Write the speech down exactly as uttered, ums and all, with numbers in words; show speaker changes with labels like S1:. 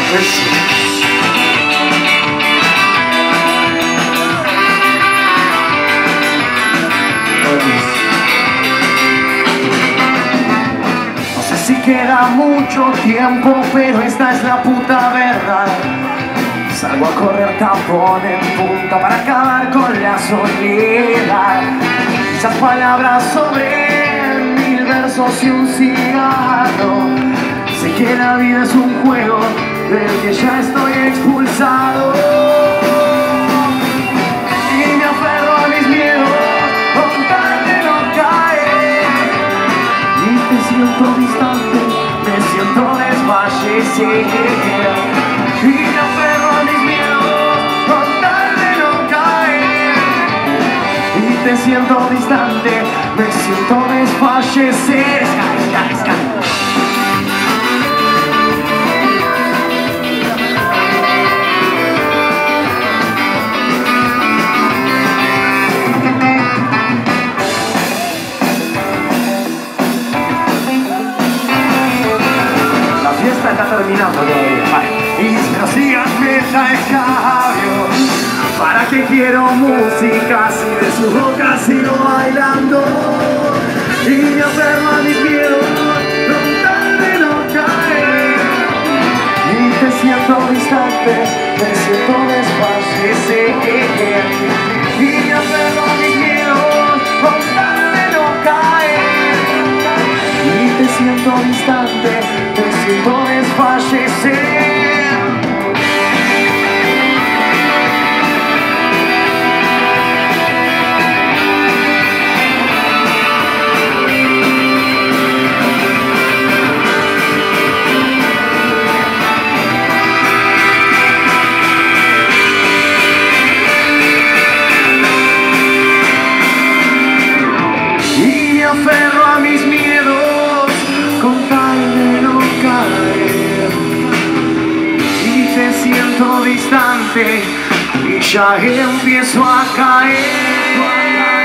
S1: No sé si queda mucho tiempo, pero esta es la puta verdad. Salgo a correr tapón en punta para acabar con la soledad. Esas palabras sobre mil versos y un cigarro. Sé que la vida es un juego del que ya estoy expulsado. Y me aferro a mis miedos con tal de no caer. Y te siento distante, me siento desfallecer. Y me aferro a mis miedos con tal de no caer. Y te siento distante, me siento desfallecer. Ska, ska, ska. Está terminando todavía. Vale. Y pero síganme esa escabio. ¿Para qué quiero música si de su boca sigo bailando? Y me aferro a mis miedos con tal de no caer. Y te siento distante, te siento desfallecer. Y me aferro a mis miedos con tal de no caer. Y te siento distante, te siento desfallecer. Y me aferro a mis miedos con tal de no caer. Y te siento distante y ya empiezo a caer.